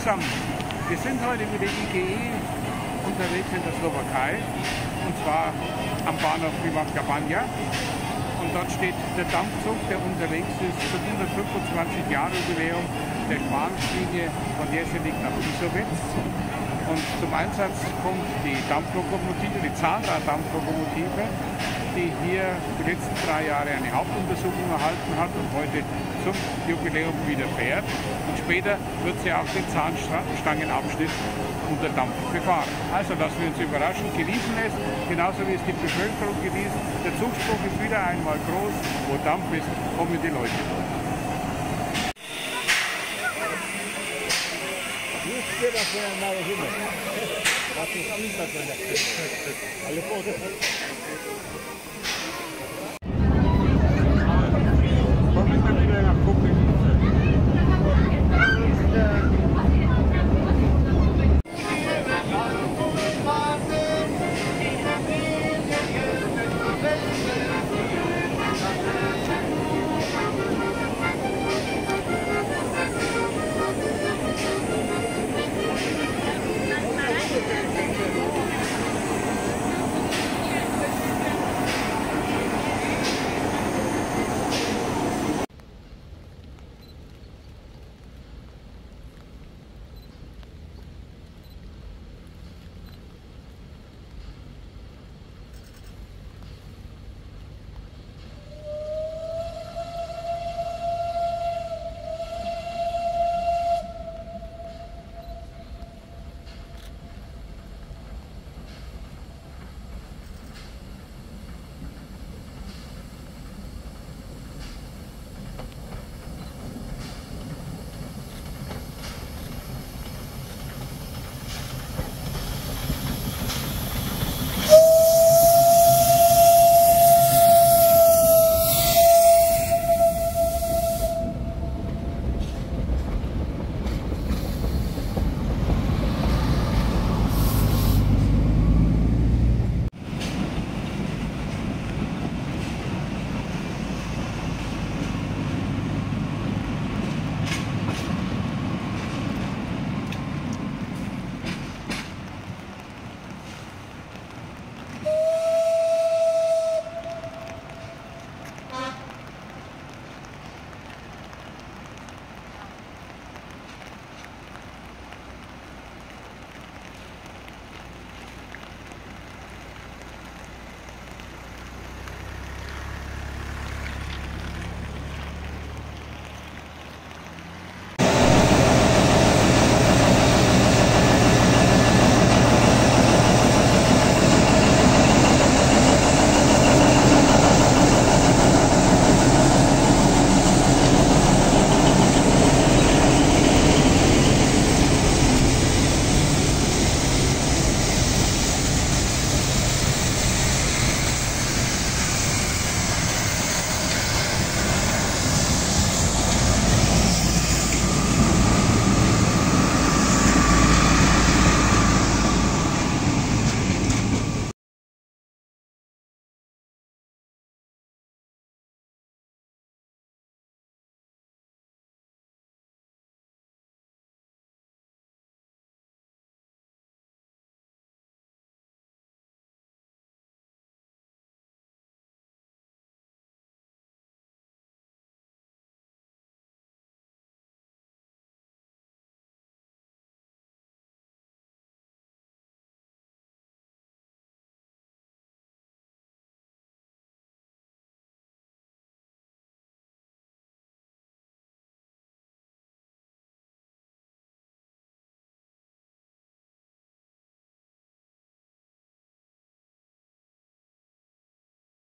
zusammen. Wir sind heute mit der IGE unterwegs in der Slowakei, und zwar am Bahnhof Privacka Banja. Und dort steht der Dampfzug, der unterwegs ist zum 125-Jahre-Jubiläum der Schwanenslinie von Jeseník nach Tisovec. Und zum Einsatz kommt die Dampflokomotive, die Zahnrad-Dampflokomotive, die hier die letzten 3 Jahre eine Hauptuntersuchung erhalten hat und heute zum Jubiläum wieder fährt. Und später wird sie auch den Zahnstangenabschnitt unter Dampf befahren. Also lassen wir uns überraschen, genießen es, genauso wie es die Bevölkerung genießt. Der Zugspruch ist wieder einmal groß, wo Dampf ist, kommen die Leute. Ale